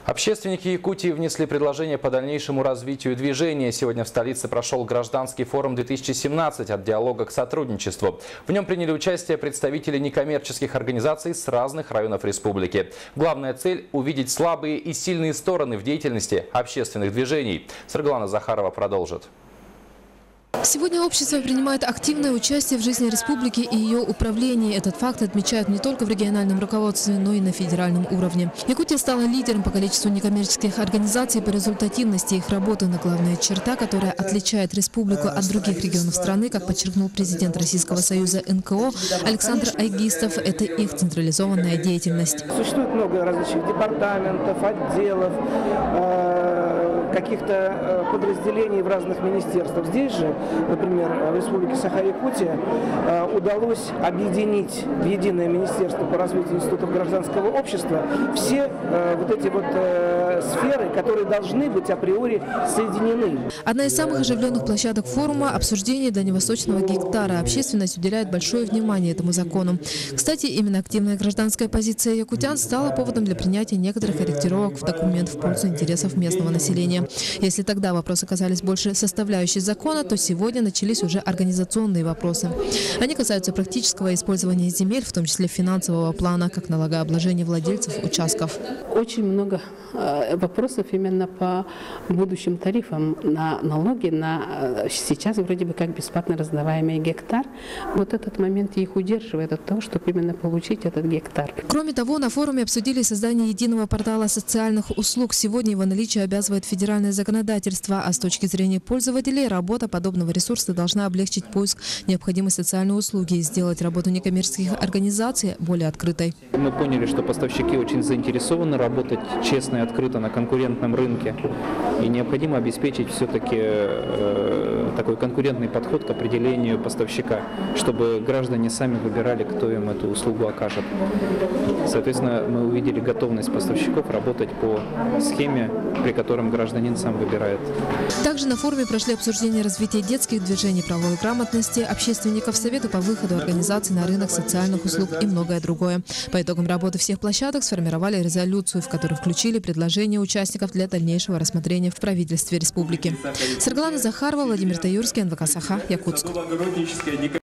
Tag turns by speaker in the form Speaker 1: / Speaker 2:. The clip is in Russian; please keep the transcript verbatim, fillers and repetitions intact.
Speaker 1: Общественники Якутии внесли предложение по дальнейшему развитию движения. Сегодня в столице прошел гражданский форум две тысячи семнадцать «От диалога к сотрудничеству». В нем приняли участие представители некоммерческих организаций с разных районов республики. Главная цель – увидеть слабые и сильные стороны в деятельности общественных движений. Саргалана Захарова продолжит.
Speaker 2: Сегодня общество принимает активное участие в жизни республики и ее управлении. Этот факт отмечают не только в региональном руководстве, но и на федеральном уровне. Якутия стала лидером по количеству некоммерческих организаций и по результативности их работы. Но главная черта, которая отличает республику от других регионов страны, как подчеркнул президент Российского союза эн ка о Александр Айгистов, это их централизованная деятельность.
Speaker 3: Существует много различных департаментов, отделов, каких-то подразделений в разных министерствах. Здесь же, например, в Республике Саха-Якутия удалось объединить в единое министерство по развитию институтов гражданского общества все вот эти вот сферы, которые должны быть априори соединены.
Speaker 2: Одна из самых оживленных площадок форума – обсуждение дальневосточного гектара. Общественность уделяет большое внимание этому закону. Кстати, именно активная гражданская позиция якутян стала поводом для принятия некоторых корректировок в документ в пользу интересов местного населения. Если тогда вопросы казались больше составляющей закона, то сегодня начались уже организационные вопросы. Они касаются практического использования земель, в том числе финансового плана, как налогообложения владельцев участков.
Speaker 4: Очень много вопросов именно по будущим тарифам на налоги, на сейчас вроде бы как бесплатно раздаваемый гектар. Вот этот момент их удерживает от того, чтобы именно получить этот гектар.
Speaker 2: Кроме того, на форуме обсудили создание единого портала социальных услуг. Сегодня его наличие обязывает федеральное законодательство, а с точки зрения пользователей работа подобного ресурса должна облегчить поиск необходимой социальной услуги и сделать работу некоммерческих организаций более открытой.
Speaker 5: Мы поняли, что поставщики очень заинтересованы работать честно и открыто на конкурентном рынке. И необходимо обеспечить все-таки э, такой конкурентный подход к определению поставщика, чтобы граждане сами выбирали, кто им эту услугу окажет. Соответственно, мы увидели готовность поставщиков работать по схеме, при котором гражданин сам выбирает.
Speaker 2: Также на форуме прошли обсуждения развития детских движений, правовой грамотности, общественников, советы по выходу организаций на рынок социальных услуг и многое другое. По итогам работы всех площадок сформировали резолюцию, в которой включили предложения участников для дальнейшего рассмотрения в правительстве республики. Саргалана Захарова, Владимир Таюрский, эн вэ ка Саха, Якутск.